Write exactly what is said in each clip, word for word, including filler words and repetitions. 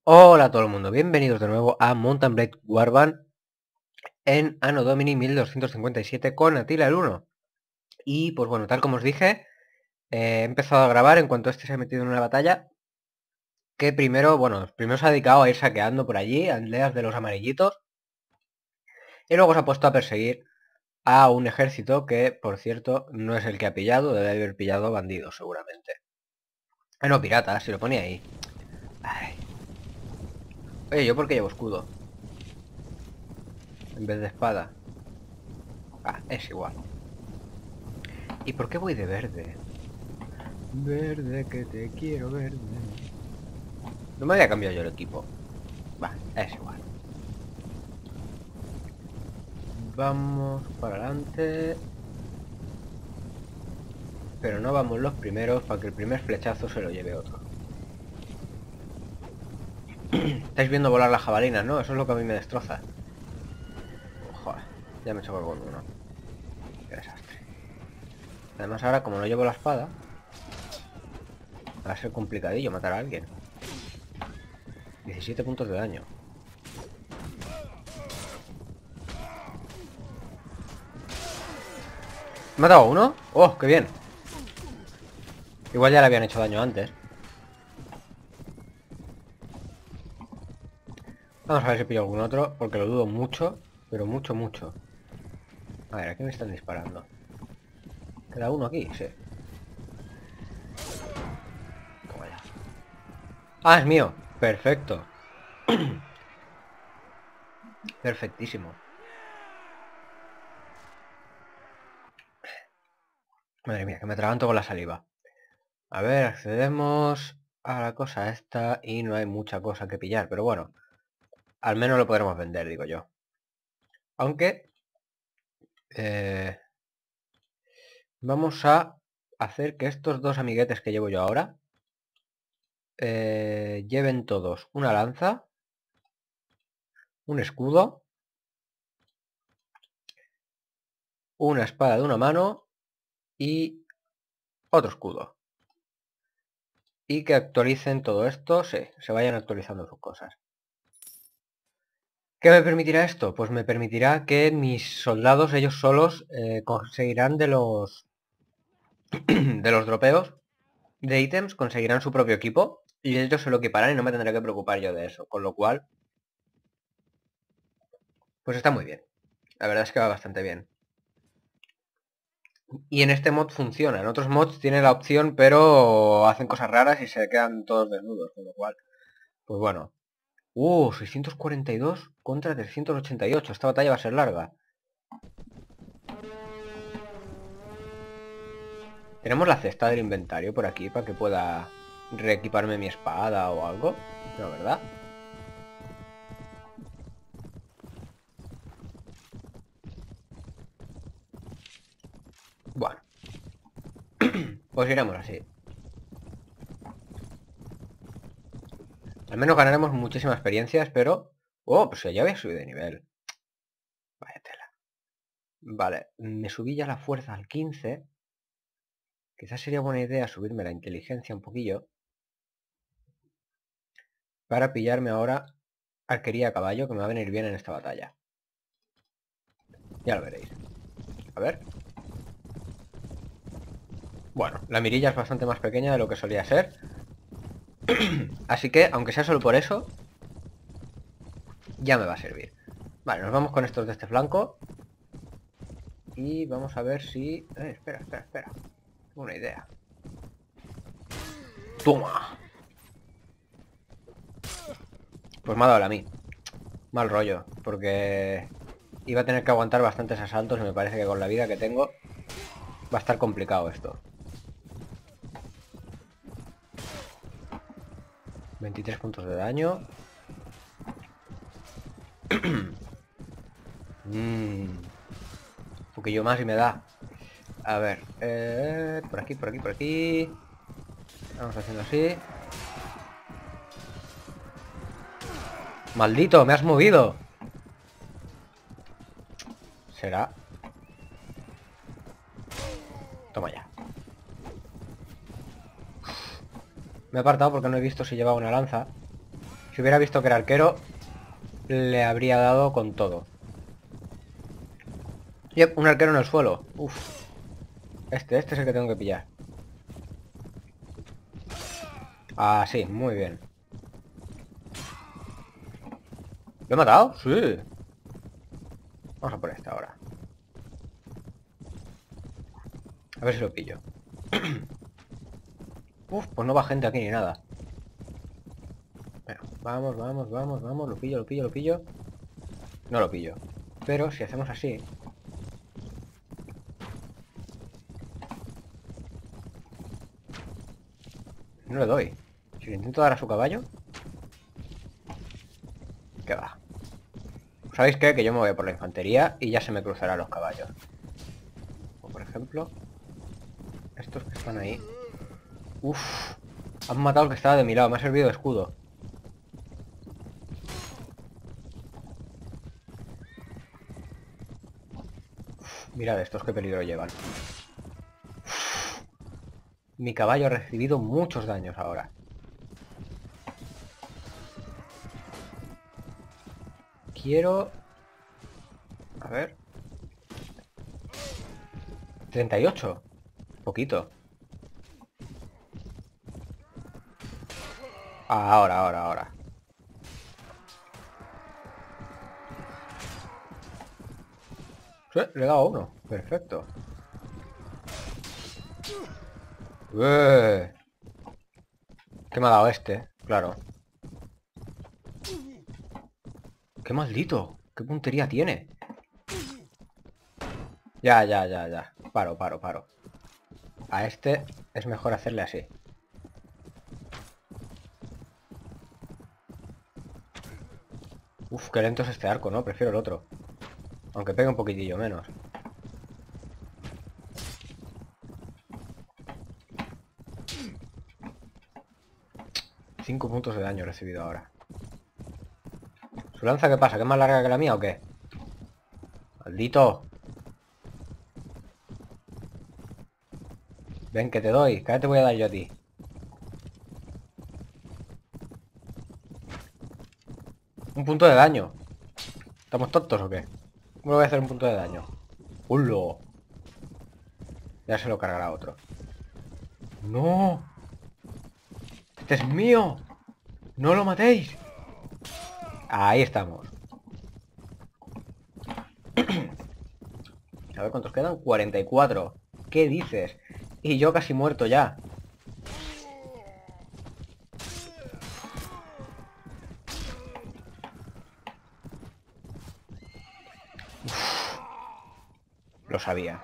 Hola a todo el mundo, bienvenidos de nuevo a Mount and Blade Warband en Anno Domini mil doscientos cincuenta y siete con Atila el uno. Y pues bueno, tal como os dije, eh, he empezado a grabar en cuanto este se ha metido en una batalla. Que primero, bueno, primero se ha dedicado a ir saqueando por allí, aldeas de los amarillitos. Y luego se ha puesto a perseguir a un ejército que, por cierto, no es el que ha pillado, debe haber pillado bandidos seguramente. Ah, no, piratas, si lo ponía ahí. Ay. Oye, ¿yo por qué llevo escudo? En vez de espada. Ah, es igual. ¿Y por qué voy de verde? Verde que te quiero verde. No me había cambiado yo el equipo. Va, es igual. Vamos para adelante. Pero no vamos los primeros para que el primer flechazo se lo lleve otro. Estáis viendo volar las jabalinas, ¿no? Eso es lo que a mí me destroza. Joder, ya me choco con uno. Qué desastre. Además ahora como no llevo la espada, va a ser complicadillo matar a alguien. diecisiete puntos de daño. ¿Me ha matado a uno? ¡Oh, qué bien! Igual ya le habían hecho daño antes. Vamos a ver si pillo algún otro, porque lo dudo mucho, pero mucho, mucho. A ver, ¿a qué me están disparando? ¿Queda uno aquí? Sí. Toma ya. ¡Ah, es mío! Perfecto. Perfectísimo. Madre mía, que me atraganto con la saliva. A ver, accedemos a la cosa esta y no hay mucha cosa que pillar, pero bueno, al menos lo podremos vender, digo yo. Aunque eh, vamos a hacer que estos dos amiguetes que llevo yo ahora eh, lleven todos una lanza, un escudo, una espada de una mano y otro escudo. Y que actualicen todo esto, sí, se vayan actualizando sus cosas. ¿Qué me permitirá esto? Pues me permitirá que mis soldados, ellos solos, eh, conseguirán de los de los dropeos de ítems, conseguirán su propio equipo y ellos se lo equiparán y no me tendré que preocupar yo de eso. Con lo cual, pues está muy bien. La verdad es que va bastante bien. Y en este mod funciona. En otros mods tiene la opción, pero hacen cosas raras y se quedan todos desnudos. Con lo cual, pues bueno. Uh, seiscientos cuarenta y dos contra trescientos ochenta y ocho. Esta batalla va a ser larga. Tenemos la cesta del inventario por aquí para que pueda reequiparme mi espada o algo. No, ¿verdad? Bueno. Pues iremos así. Al menos ganaremos muchísima experiencia, espero. Oh, pues ya había subido de nivel. Vaya tela. Vale, me subí ya la fuerza al quince. Quizás sería buena idea subirme la inteligencia un poquillo. Para pillarme ahora arquería a caballo, que me va a venir bien en esta batalla. Ya lo veréis. A ver. Bueno, la mirilla es bastante más pequeña de lo que solía ser. Así que, aunque sea solo por eso, ya me va a servir. Vale, nos vamos con estos de este flanco. Y vamos a ver si... Eh, espera, espera, espera. Tengo una idea. ¡Toma! Pues me ha dado a mí. Mal rollo, porque iba a tener que aguantar bastantes asaltos y me parece que con la vida que tengo va a estar complicado esto. veintitrés puntos de daño. mm. Un poquillo más y me da. A ver, eh, por aquí, por aquí, por aquí. Vamos haciendo así. ¡Maldito! ¡Me has movido! ¿Será? Toma ya. Me he apartado porque no he visto si llevaba una lanza. Si hubiera visto que era arquero, le habría dado con todo. Yep, un arquero en el suelo. Uf. Este, este es el que tengo que pillar. Ah, sí, muy bien. ¿Lo he matado? Sí. Vamos a por esta ahora. A ver si lo pillo. Uf, pues no va gente aquí ni nada. Bueno, vamos, vamos, vamos, vamos. Lo pillo, lo pillo, lo pillo. No lo pillo. Pero si hacemos así... No le doy. Si le intento dar a su caballo... ¿Qué va? ¿Sabéis qué? Que yo me voy por la infantería y ya se me cruzarán los caballos. O por ejemplo... Estos que están ahí... Uf. Han matado al que estaba de mi lado. Me ha servido de escudo. Uf, mirad estos qué peligro llevan. Uf. Mi caballo ha recibido muchos daños ahora. Quiero... A ver... treinta y ocho. Poquito. Ahora, ahora, ahora. Sí, le he dado a uno. Perfecto. ¡Eh! ¿Qué me ha dado este? Claro. ¡Qué maldito! ¡Qué puntería tiene! Ya, ya, ya, ya. Paro, paro, paro. A este es mejor hacerle así. Uf, qué lento es este arco, ¿no? Prefiero el otro. Aunque pegue un poquitillo menos. Cinco puntos de daño he recibido ahora. ¿Su lanza qué pasa? ¿Que es más larga que la mía o qué? ¡Maldito! Ven, que te doy. ¿Qué te voy a dar yo a ti? Un punto de daño. ¿Estamos tontos o qué? ¿Cómo le voy a hacer un punto de daño? ¡Hulo! Ya se lo cargará otro. ¡No! ¡Este es mío! ¡No lo matéis! Ahí estamos. A ver cuántos quedan. cuarenta y cuatro. ¿Qué dices? Y yo casi muerto ya. Uf, lo sabía.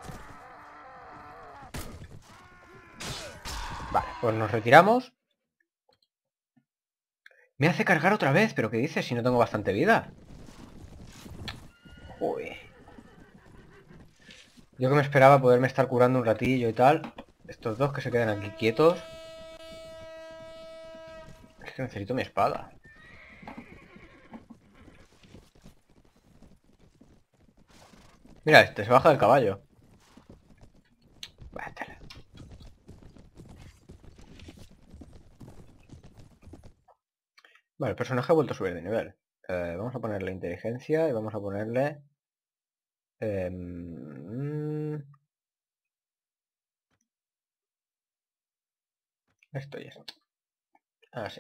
Vale, pues nos retiramos. Me hace cargar otra vez, pero ¿qué dices si no tengo bastante vida? Uy. Yo que me esperaba poderme estar curando un ratillo y tal. Estos dos que se quedan aquí quietos. Es que necesito mi espada. Mira, este se baja del caballo. Bátala. Vale, el personaje ha vuelto a subir de nivel. Eh, vamos a ponerle inteligencia y vamos a ponerle... Eh, esto y esto. Así.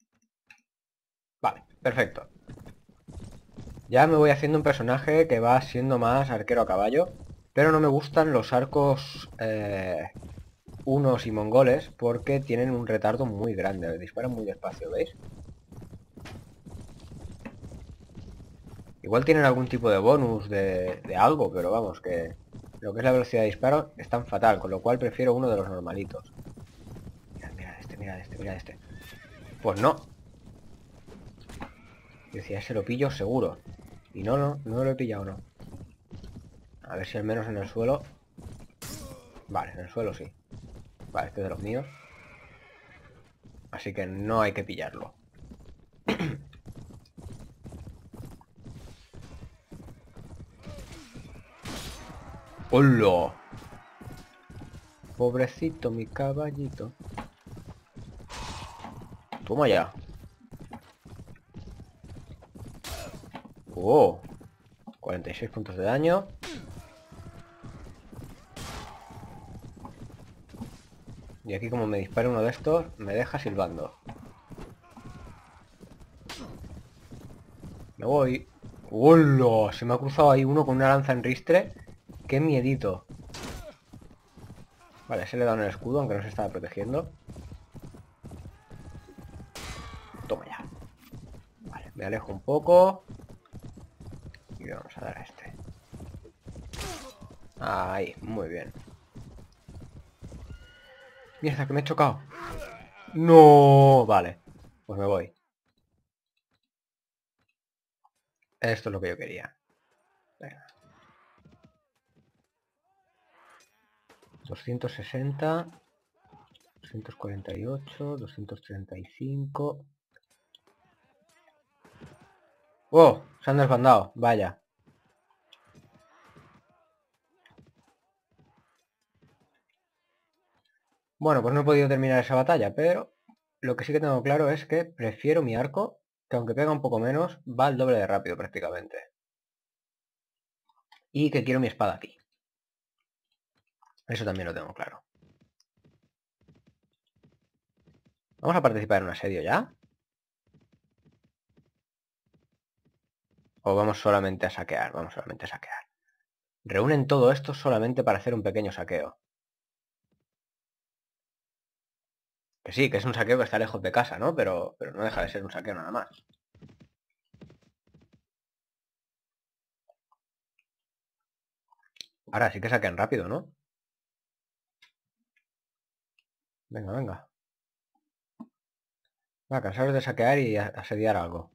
Vale, perfecto. Ya me voy haciendo un personaje que va siendo más arquero a caballo. Pero no me gustan los arcos eh, unos y mongoles porque tienen un retardo muy grande. Disparan muy despacio, ¿veis? Igual tienen algún tipo de bonus de, de algo, pero vamos, que lo que es la velocidad de disparo es tan fatal, con lo cual prefiero uno de los normalitos. Mirad, mirad este, mirad este, mirad este. Pues no. Decía, ese lo pillo seguro. Y no, no, no lo he pillado, no. A ver si al menos en el suelo... Vale, en el suelo sí. Vale, este es de los míos. Así que no hay que pillarlo. ¡Hola! Pobrecito mi caballito. Toma ya. Oh, cuarenta y seis puntos de daño. Y aquí como me dispara uno de estos, me deja silbando. Me voy. ¡Hola! Se me ha cruzado ahí uno con una lanza en ristre. ¡Qué miedito! Vale, se le da en el escudo, aunque no se estaba protegiendo. Toma ya. Vale, me alejo un poco. Y vamos a dar a este. Ahí, muy bien. Mierda, que me he chocado. No, vale. Pues me voy. Esto es lo que yo quería. Venga. doscientos sesenta. doscientos cuarenta y ocho. doscientos treinta y cinco. ¡Oh! Se han desbandado. Vaya. Bueno, pues no he podido terminar esa batalla, pero lo que sí que tengo claro es que prefiero mi arco, que aunque pega un poco menos, va al doble de rápido prácticamente. Y que quiero mi espada aquí. Eso también lo tengo claro. ¿Vamos a participar en un asedio ya? ¿O vamos solamente a saquear? Vamos solamente a saquear. Reúnen todo esto solamente para hacer un pequeño saqueo. Que sí, que es un saqueo que está lejos de casa, ¿no? Pero, pero no deja de ser un saqueo nada más. Ahora sí que saquean rápido, ¿no? Venga, venga. Va, cansaros de saquear y asediar algo.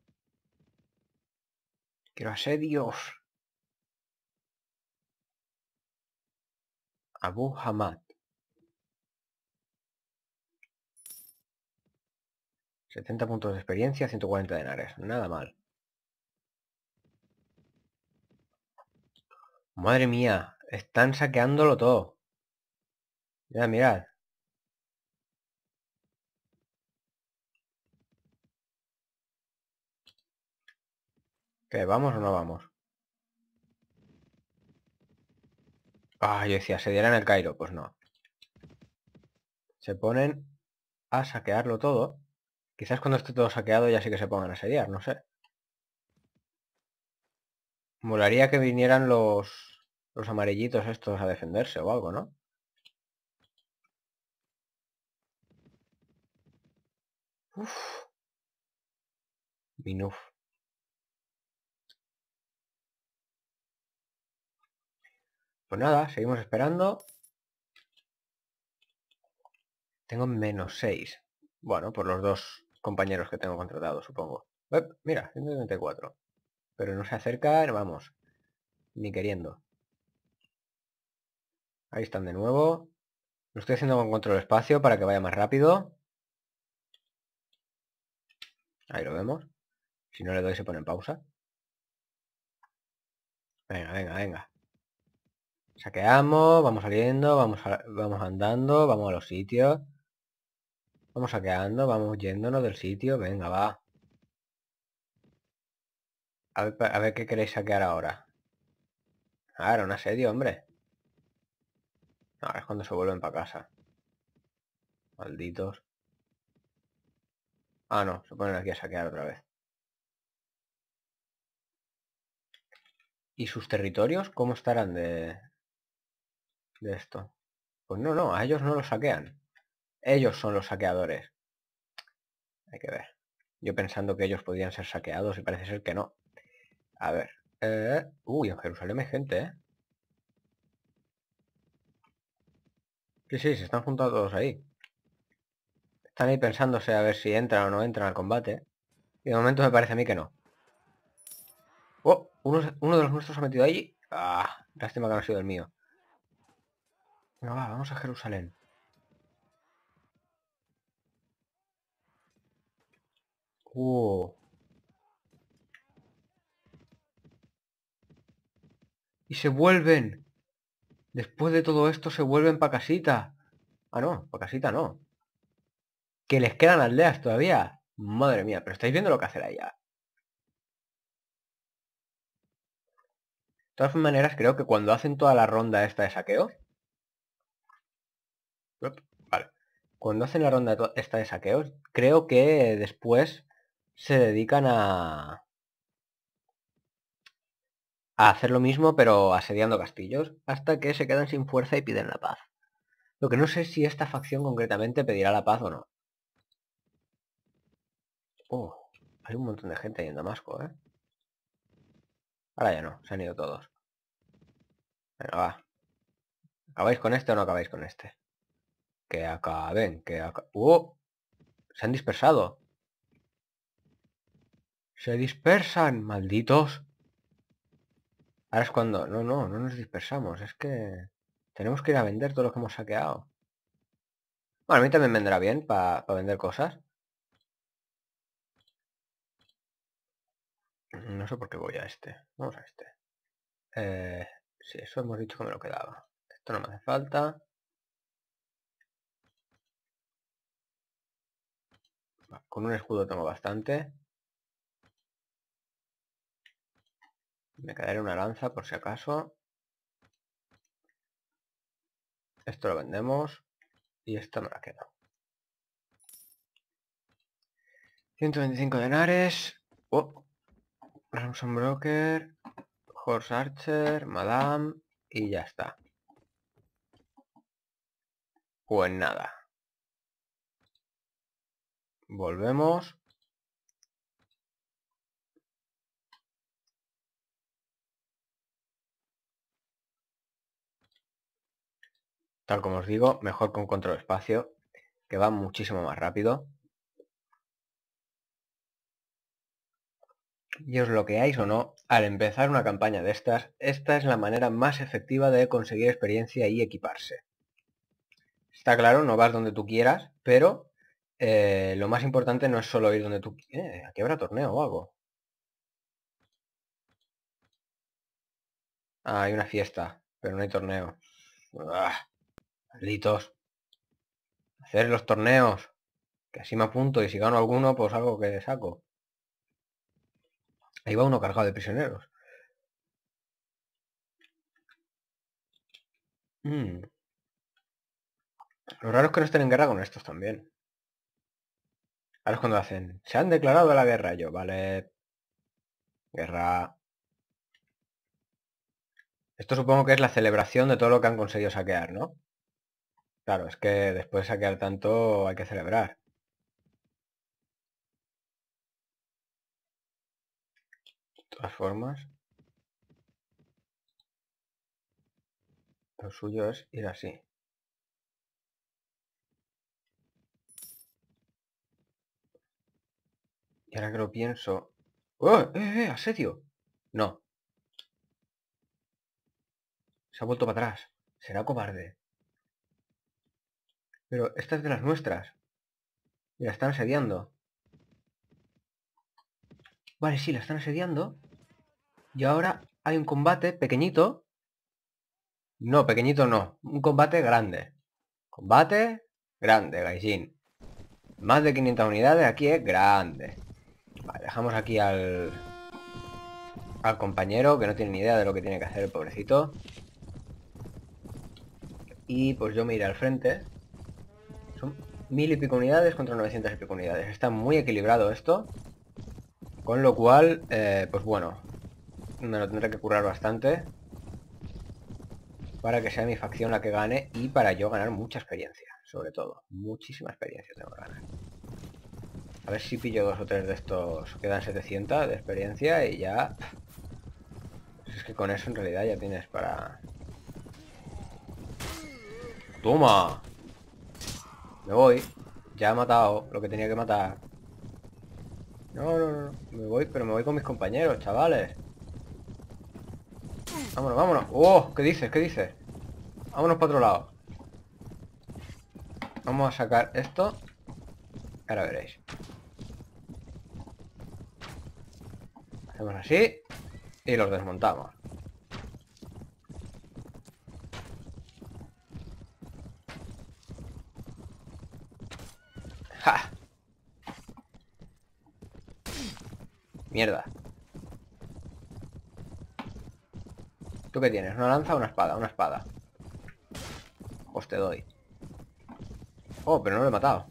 Quiero asedios. Abu Hamad. setenta puntos de experiencia, ciento cuarenta denares. Nada mal. Madre mía, están saqueándolo todo. Mirad, mirad. ¿Qué, vamos o no vamos? Ah, yo decía, ¿asediarán el Cairo? Pues no. Se ponen a saquearlo todo. Quizás cuando esté todo saqueado ya sí que se pongan a asediar, no sé. Molaría que vinieran los, los amarillitos estos a defenderse o algo, ¿no? Uf. Minuf. Pues nada, seguimos esperando. Tengo menos seis. Bueno, por los dos compañeros que tengo contratados, supongo. Eh, mira, ciento treinta y cuatro. Pero no se acercan, vamos. Ni queriendo. Ahí están de nuevo. Lo estoy haciendo con control espacio para que vaya más rápido. Ahí lo vemos. Si no le doy se pone en pausa. Venga, venga, venga. Saqueamos, vamos saliendo, vamos, a- vamos andando, vamos a los sitios. Vamos saqueando, vamos yéndonos del sitio. Venga, va. A ver, a ver qué queréis saquear ahora. Claro, un asedio, hombre. Ahora es cuando se vuelven para casa. Malditos. Ah, no, se ponen aquí a saquear otra vez. ¿Y sus territorios cómo estarán de, de esto? Pues no, no, a ellos no los saquean. Ellos son los saqueadores. Hay que ver. Yo pensando que ellos podían ser saqueados y parece ser que no. A ver. Eh... Uy, en Jerusalén hay gente, ¿eh? Sí, sí, se están juntando todos ahí. Están ahí pensándose a ver si entran o no entran al combate. Y de momento me parece a mí que no. Oh, uno, uno de los nuestros se ha metido ahí. Ah, lástima que no ha sido el mío. Venga, va, vamos a Jerusalén. Uh. Y se vuelven. Después de todo esto se vuelven pa' casita. Ah, no, pa' casita no. Que les quedan aldeas todavía. Madre mía, pero estáis viendo lo que hace allá. todas maneras, creo que cuando hacen toda la ronda esta de saqueos... Vale. Cuando hacen la ronda esta de saqueos, creo que después se dedican a... a hacer lo mismo, pero asediando castillos, hasta que se quedan sin fuerza y piden la paz. Lo que no sé si esta facción concretamente pedirá la paz o no. Oh, hay un montón de gente ahí en Damasco, ¿eh? Ahora ya no, se han ido todos. Venga, va. ¿Acabáis con este o no acabáis con este? Que acaben, que acaben. ¡Oh! Se han dispersado. Se dispersan, malditos. Ahora es cuando... No, no, no nos dispersamos. Es que... tenemos que ir a vender todo lo que hemos saqueado. Bueno, a mí también vendrá bien para pa vender cosas. No sé por qué voy a este. Vamos a este. Eh, sí, eso hemos dicho que me lo quedaba. Esto no me hace falta. Con un escudo tengo bastante. Me quedaré una lanza por si acaso. Esto lo vendemos. Y esto me la quedo. ciento veinticinco denares. Oh. Ransom Broker. Horse Archer. Madame. Y ya está. Pues nada. Volvemos. Tal como os digo, mejor con control espacio, que va muchísimo más rápido. Y os lo queráis o no, al empezar una campaña de estas, esta es la manera más efectiva de conseguir experiencia y equiparse. Está claro, no vas donde tú quieras, pero eh, lo más importante no es solo ir donde tú quieras. Eh, aquí habrá torneo o algo. Ah, hay una fiesta, pero no hay torneo. ¡Ah! Malditos. Hacer los torneos. Que así me apunto y si gano alguno, pues algo que saco. Ahí va uno cargado de prisioneros. Mm. Lo raro es que no estén en guerra con estos también. Ahora es cuando hacen. Se han declarado la guerra. Yo, vale. Guerra. Esto supongo que es la celebración de todo lo que han conseguido saquear, ¿no? Claro, es que después de saquear tanto hay que celebrar. De todas formas, lo suyo es ir así. Y ahora que lo pienso... ¡Oh! ¡Eh, eh! ¡Asedio! No. Se ha vuelto para atrás. Será cobarde. Pero esta es de las nuestras. Y la están asediando. Vale, sí, la están asediando. Y ahora hay un combate pequeñito. No, pequeñito no. Un combate grande. Combate grande, Gaijin. Más de quinientas unidades aquí es grande. Vale, dejamos aquí al... al compañero que no tiene ni idea de lo que tiene que hacer el pobrecito. Y pues yo me iré al frente. Son mil y pico unidades contra novecientas y pico unidades. Está muy equilibrado esto. Con lo cual, eh, pues bueno, me lo tendré que currar bastante para que sea mi facción la que gane y para yo ganar mucha experiencia, sobre todo. Muchísima experiencia tengo que ganar. A ver si pillo dos o tres de estos que dan setecientos de experiencia y ya... Es que con eso en realidad ya tienes para... ¡Toma! Me voy. Ya he matado lo que tenía que matar. No, no, no. Me voy, pero me voy con mis compañeros, chavales. Vámonos, vámonos. ¡Oh! ¿Qué dices? ¿Qué dices? Vámonos para otro lado. Vamos a sacar esto. Ahora veréis. Hacemos así. Y los desmontamos. ¡Ja! Mierda. ¿Tú qué tienes? ¿Una lanza o una espada? Una espada. Pues te doy. Oh, pero no lo he matado.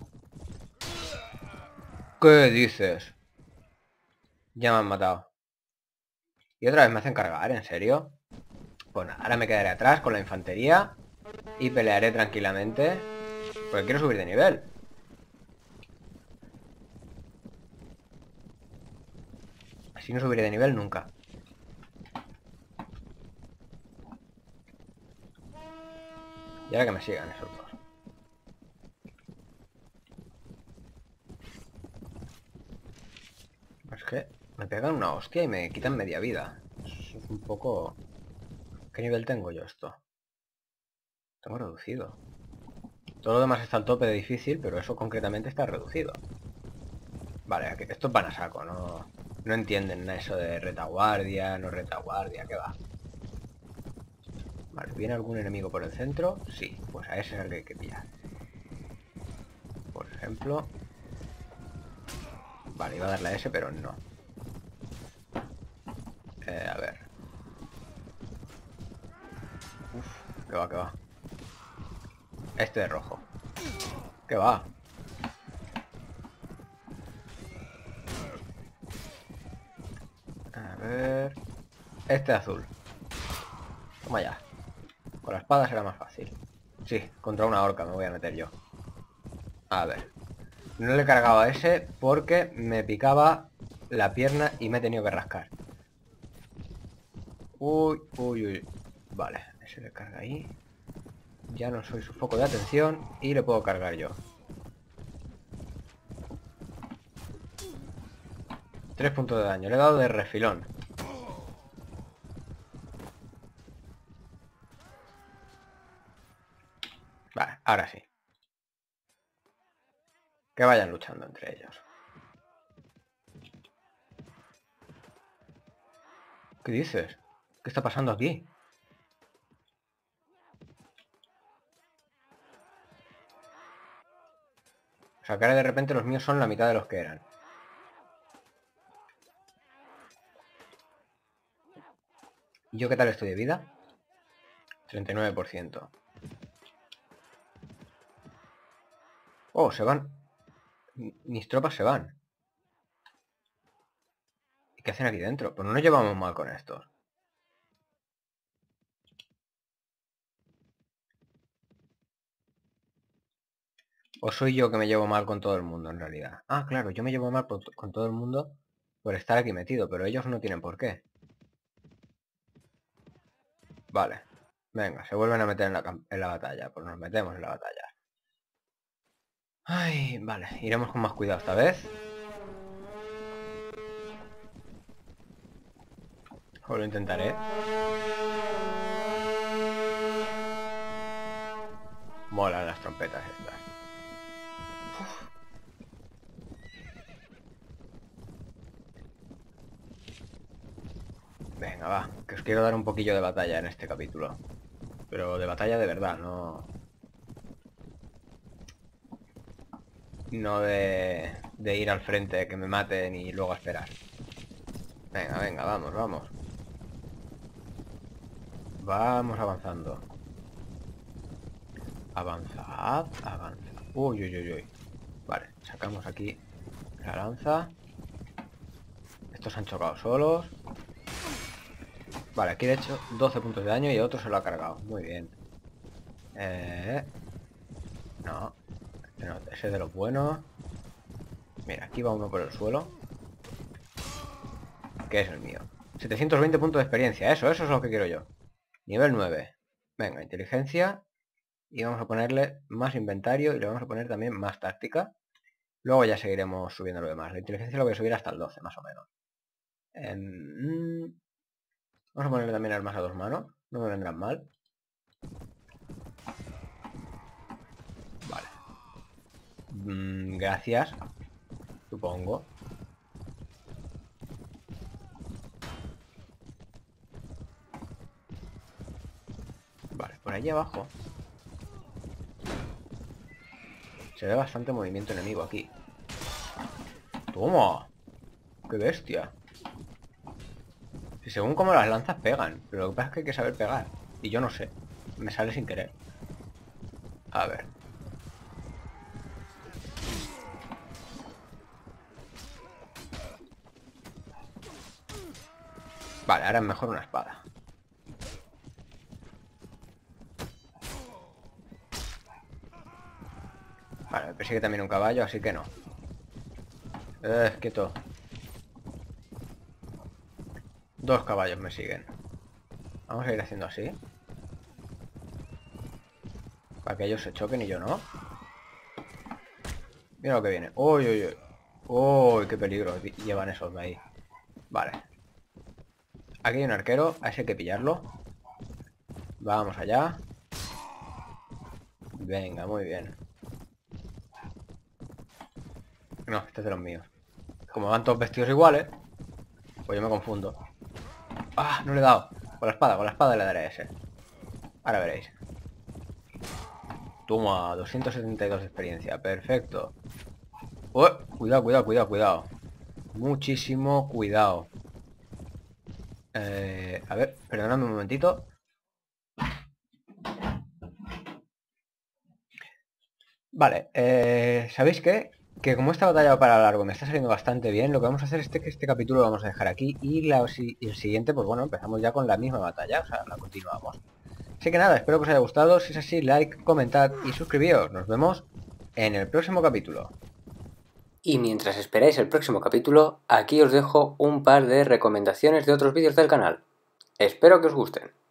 ¿Qué dices? Ya me han matado. Y otra vez me hacen cargar, ¿en serio? Pues nada, ahora me quedaré atrás con la infantería y pelearé tranquilamente. Porque quiero subir de nivel. Así no subiré de nivel nunca. Y ahora que me sigan esos dos. Es que me pegan una hostia y me quitan media vida. Es un poco... ¿Qué nivel tengo yo esto? Tengo reducido. Todo lo demás está al tope de difícil, pero eso concretamente está reducido. Vale, estos van a saco, no... No entienden eso de retaguardia, no retaguardia, ¿qué va? Vale, ¿viene algún enemigo por el centro? Sí, pues a ese es el que hay que pillar. Por ejemplo... Vale, iba a darle a ese, pero no. Eh, a ver. Uf, que va, que va. Este de rojo. ¿Qué va? A ver... Este de azul. Toma ya. Con la espada será más fácil. Sí, contra una orca me voy a meter yo. A ver. No le he cargado a ese porque me picaba la pierna y me he tenido que rascar. Uy, uy, uy. Vale, ese le carga ahí. Ya no soy su foco de atención y le puedo cargar yo. Tres puntos de daño. Le he dado de refilón. Vale, ahora sí. Que vayan luchando entre ellos. ¿Qué dices? ¿Qué está pasando aquí? O sea, que ahora de repente los míos son la mitad de los que eran. ¿Y yo qué tal estoy de vida? treinta y nueve por ciento. Oh, se van. Mis tropas se van. ¿Y qué hacen aquí dentro? Pues no nos llevamos mal con estos. ¿O soy yo que me llevo mal con todo el mundo en realidad? Ah, claro, yo me llevo mal con todo el mundo por estar aquí metido, pero ellos no tienen por qué. Vale. Venga, se vuelven a meter en la, en la batalla. Pues nos metemos en la batalla. Ay, vale. Iremos con más cuidado esta vez. O lo intentaré. Molan las trompetas estas. Uf. Venga, va. Que os quiero dar un poquillo de batalla en este capítulo. Pero de batalla de verdad, no... No de, de ir al frente, que me maten y luego a esperar. Venga, venga, vamos, vamos. Vamos avanzando. Avanzad, avanzad. Uy, uy, uy, uy. Vale, sacamos aquí la lanza. Estos han chocado solos. Vale, aquí de hecho doce puntos de daño y otro se lo ha cargado. Muy bien. Eh... No. Este no, ese es de los buenos. Mira, aquí va uno por el suelo. Que es el mío. setecientos veinte puntos de experiencia. Eso, eso es lo que quiero yo. Nivel nueve. Venga, inteligencia. Y vamos a ponerle más inventario y le vamos a poner también más táctica. Luego ya seguiremos subiendo lo demás. La inteligencia lo voy a subir hasta el doce, más o menos. Eh, vamos a ponerle también armas a dos manos. No me vendrán mal. Vale. Mm, gracias. Supongo. Vale, por allí abajo se ve bastante movimiento enemigo aquí. ¡Toma! ¡Qué bestia! Y según como las lanzas pegan, pero lo que pasa es que hay que saber pegar. Y yo no sé, me sale sin querer. A ver. Vale, ahora es mejor una espada. Vale, me persigue también un caballo, así que no. Eh, quieto. Dos caballos me siguen. Vamos a ir haciendo así. Para que ellos se choquen y yo no. Mira lo que viene. Uy, uy, uy. Uy, qué peligro llevan esos de ahí. Vale. Aquí hay un arquero, a ese hay que pillarlo. Vamos allá. Venga, muy bien. No, este es de los míos. Como van todos vestidos iguales, pues yo me confundo. Ah, no le he dado. Con la espada, con la espada le daré a ese. Ahora veréis. Toma, doscientos setenta y dos de experiencia. Perfecto. Oh, cuidado, cuidado, cuidado, cuidado. Muchísimo cuidado. Eh, a ver, perdonadme un momentito. Vale, eh, ¿sabéis qué? Que como esta batalla va para largo, me está saliendo bastante bien, lo que vamos a hacer es que este capítulo lo vamos a dejar aquí y, la, y el siguiente, pues bueno, empezamos ya con la misma batalla, o sea, la continuamos. Así que nada, espero que os haya gustado, si es así, like, comentad y suscribíos. Nos vemos en el próximo capítulo. Y mientras esperáis el próximo capítulo, aquí os dejo un par de recomendaciones de otros vídeos del canal. Espero que os gusten.